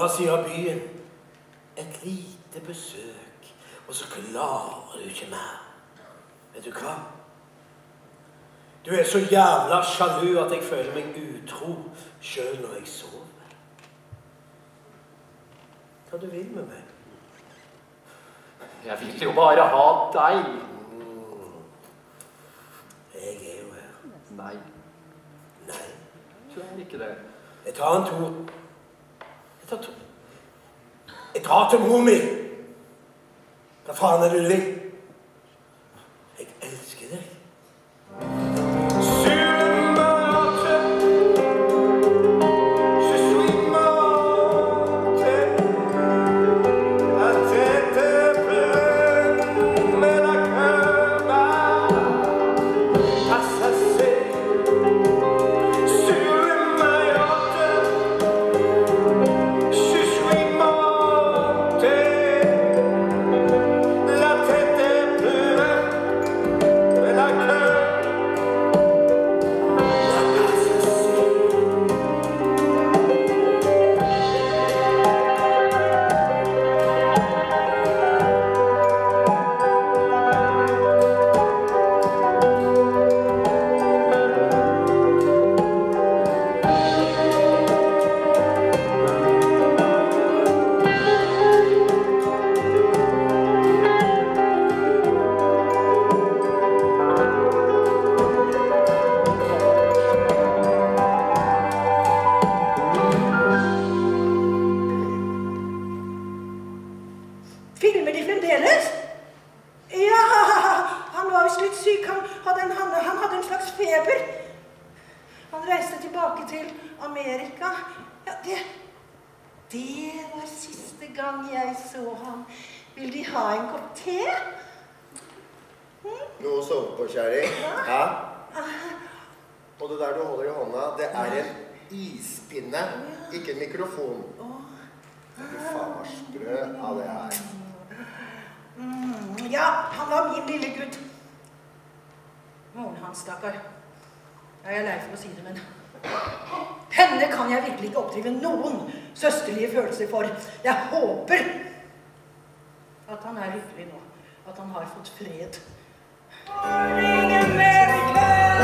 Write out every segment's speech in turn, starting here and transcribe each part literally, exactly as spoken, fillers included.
sier byen. Et lite besøk, og så klarer du ikke mer. Vet du hva? Du er så jævla sjalu at jeg føler meg utro, selv når jeg sover. Hva du vil med meg? Jeg vil jo bare ha deg. Mm. Jeg er jo her. Nei. Nei. Du er ikke det. Jeg tar en to. Jeg tar to. Jeg drar til mor mi. Hva faen er det du vil? Jeg elsker deg. For. Jeg håper at han er lykkelig nå, at han har fått fred. Morning America,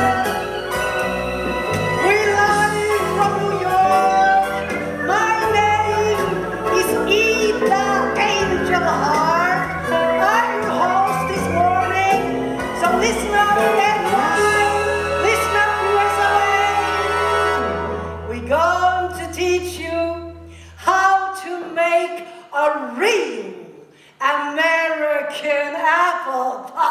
we live from New York. My name is Ida Angel Hart. I'm your host this morning, so listen up and mind, listen up U S A. We're going to teach you how to make a real American apple pie.